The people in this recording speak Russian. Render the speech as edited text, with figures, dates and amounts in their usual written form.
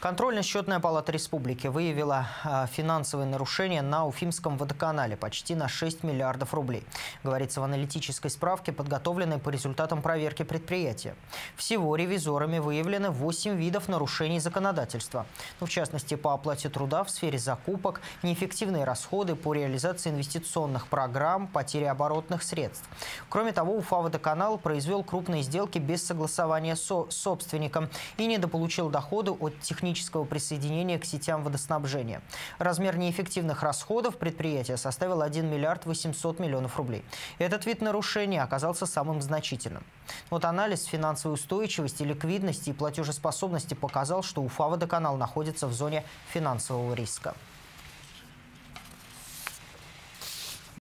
Контрольно-счетная палата республики выявила финансовые нарушения на Уфимском водоканале почти на 6 миллиардов рублей. Говорится в аналитической справке, подготовленной по результатам проверки предприятия. Всего ревизорами выявлены 8 видов нарушений законодательства. В частности, по оплате труда в сфере закупок, неэффективные расходы по реализации инвестиционных программ, потери оборотных средств. Кроме того, Уфа-водоканал произвел крупные сделки без согласования с собственником и недополучил доходы от технического присоединения к сетям водоснабжения. Размер неэффективных расходов предприятия составил 1 миллиард 800 миллионов рублей. Этот вид нарушения оказался самым значительным. Анализ финансовой устойчивости, ликвидности и платежеспособности показал, что Уфа-водоканал находится в зоне финансового риска.